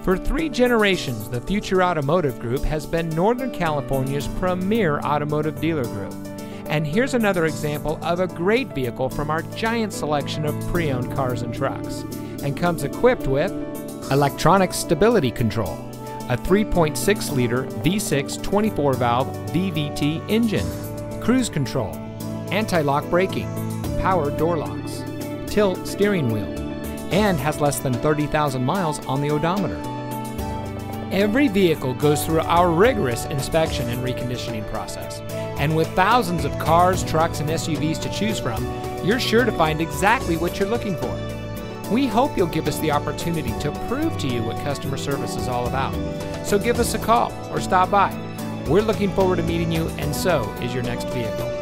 For 3 generations, the Future Automotive Group has been Northern California's premier automotive dealer group. And here's another example of a great vehicle from our giant selection of pre-owned cars and trucks. And comes equipped with electronic stability control, a 3.6-liter V6 24-valve VVT engine, cruise control, anti-lock braking, power door locks, tilt steering wheel, and has less than 30,000 miles on the odometer. Every vehicle goes through our rigorous inspection and reconditioning process. And with thousands of cars, trucks, and SUVs to choose from, you're sure to find exactly what you're looking for. We hope you'll give us the opportunity to prove to you what customer service is all about. So give us a call or stop by. We're looking forward to meeting you, and so is your next vehicle.